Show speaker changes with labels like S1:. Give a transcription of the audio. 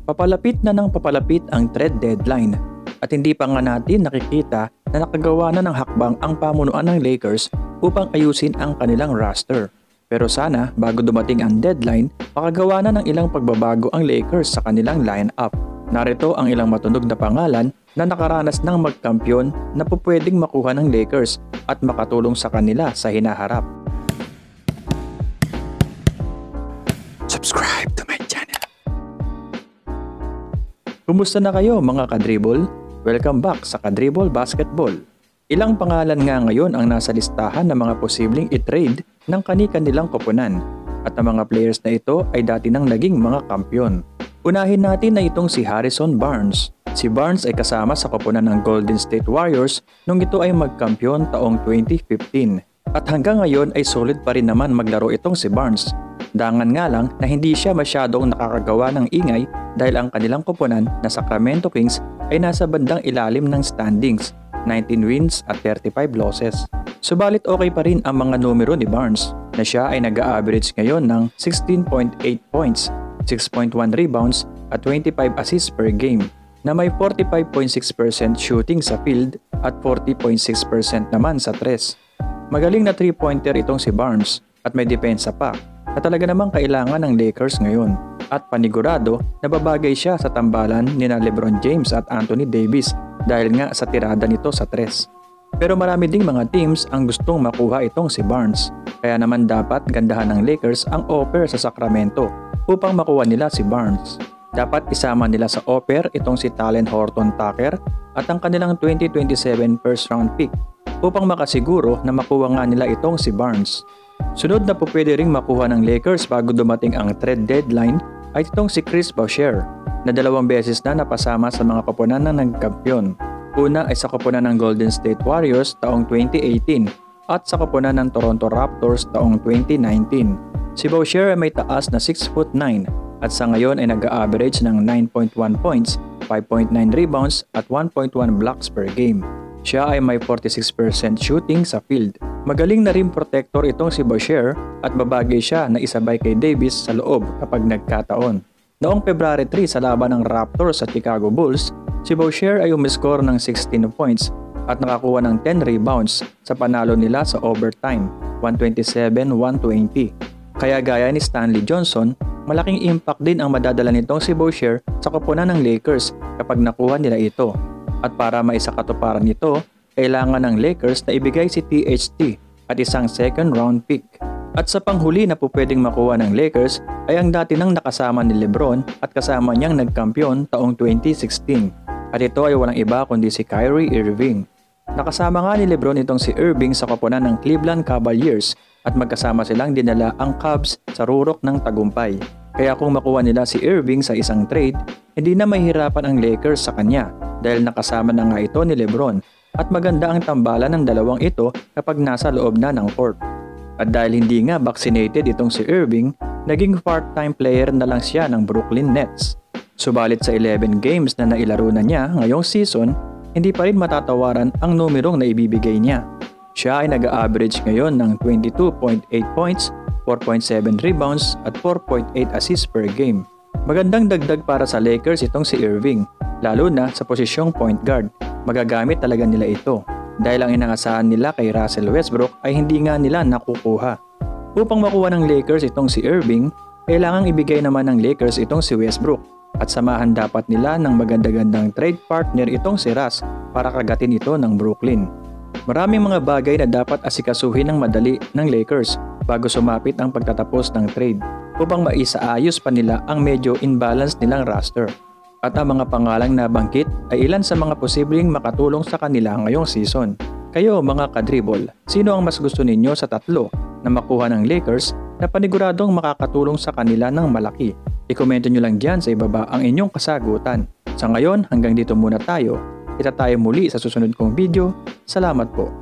S1: Papalapit na ng papalapit ang trade deadline at hindi pa nga natin nakikita na nakagawa na ng hakbang ang pamunuan ng Lakers upang ayusin ang kanilang roster. Pero sana bago dumating ang deadline, makagawa na ng ilang pagbabago ang Lakers sa kanilang lineup. Narito ang ilang matunog na pangalan na nakaranas ng magkampiyon na pupwedeng makuha ng Lakers at makatulong sa kanila sa hinaharap. Subscribe to my channel. Kumusta na kayo mga kadribble? Welcome back sa Kadribble Basketball. Ilang pangalan nga ngayon ang nasa listahan ng mga posibleng i-trade ng kani-kanilang koponan at ang mga players na ito ay dati nang naging mga kampiyon. Unahin natin na itong si Harrison Barnes. Si Barnes ay kasama sa koponan ng Golden State Warriors nung ito ay magkampiyon taong 2015 at hanggang ngayon ay solid pa rin naman maglaro itong si Barnes. Dangan nga lang na hindi siya masyadong nakakagawa ng ingay dahil ang kanilang koponan na Sacramento Kings ay nasa bandang ilalim ng standings, 19 wins at 35 losses. Subalit okay pa rin ang mga numero ni Barnes na siya ay nag-a-average ngayon ng 16.8 points, 6.1 rebounds at 25 assists per game na may 45.6% shooting sa field at 40.6% naman sa tres. Magaling na 3-pointer itong si Barnes at may depensa pa na talaga namang kailangan ng Lakers ngayon at panigurado na babagay siya sa tambalan ni LeBron James at Anthony Davis dahil nga sa tirada nito sa tres. Pero marami ding mga teams ang gustong makuha itong si Barnes kaya naman dapat gandahan ng Lakers ang offer sa Sacramento upang makuha nila si Barnes. Dapat isama nila sa offer itong si Talen Horton-Tucker at ang kanilang 2027 first round pick upang makasiguro na makuha nga nila itong si Barnes. Sunod na pupwede ring makuha ng Lakers bago dumating ang trade deadline ay itong si Chris Boucher na 2 beses na napasama sa mga koponan na nagkampiyon. Una ay sa koponan ng Golden State Warriors taong 2018 at sa koponan ng Toronto Raptors taong 2019. Si Boucher ay may taas na 6'9" at sa ngayon ay nag-a-average ng 9.1 points, 5.9 rebounds at 1.1 blocks per game. Siya ay may 46% shooting sa field. Magaling na rin protector itong si Boucher at babagay siya na isabay kay Davis sa loob kapag nagkataon. Noong February 3 sa laban ng Raptors sa Chicago Bulls, si Boucher ay umiscore ng 16 points at nakakuha ng 10 rebounds sa panalo nila sa overtime, 127-120. Kaya gaya ni Stanley Johnson, malaking impact din ang madadala nitong si Boucher sa koponan ng Lakers kapag nakuha nila ito. At para maisakatuparan nito, kailangan ng Lakers na ibigay si THT at isang second round pick. At sa panghuli na pupwedeng makuha ng Lakers ay ang dati nang nakasama ni LeBron at kasama niyang nagkampiyon taong 2016. At ito ay walang iba kundi si Kyrie Irving. Nakasama nga ni LeBron itong si Irving sa koponan ng Cleveland Cavaliers at magkasama silang dinala ang Cavs sa rurok ng tagumpay. Kaya kung makuha nila si Irving sa isang trade, hindi na mahihirapan ang Lakers sa kanya dahil nakasama na nga ito ni LeBron at maganda ang tambalan ng dalawang ito kapag nasa loob na ng court. At dahil hindi nga vaccinated itong si Irving, naging part-time player na lang siya ng Brooklyn Nets. Subalit sa 11 games na nailaro na niya ngayong season, hindi pa rin matatawaran ang numerong na ibibigay niya. Siya ay nag-a-average ngayon ng 22.8 points, 4.7 rebounds at 4.8 assists per game. Magandang dagdag para sa Lakers itong si Irving, lalo na sa posisyong point guard. Magagamit talaga nila ito dahil ang inangasahan nila kay Russell Westbrook ay hindi nga nila nakukuha. Upang makuha ng Lakers itong si Irving, kailangang ibigay naman ng Lakers itong si Westbrook at samahan dapat nila ng maganda-gandang trade partner itong si Russ para kagatin ito ng Brooklyn. Maraming mga bagay na dapat asikasuhin ng madali ng Lakers bago sumapit ang pagtatapos ng trade upang maisaayos pa nila ang medyo imbalance nilang roster. At ang mga pangalang nabanggit ay ilan sa mga posibleng makatulong sa kanila ngayong season. Kayo mga kadribble, sino ang mas gusto ninyo sa tatlo na makuha ng Lakers na paniguradong makakatulong sa kanila ng malaki? I-komento nyo lang dyan sa ibaba ang inyong kasagutan. Sa ngayon hanggang dito muna tayo. Kita tayo muli sa susunod kong video. Salamat po.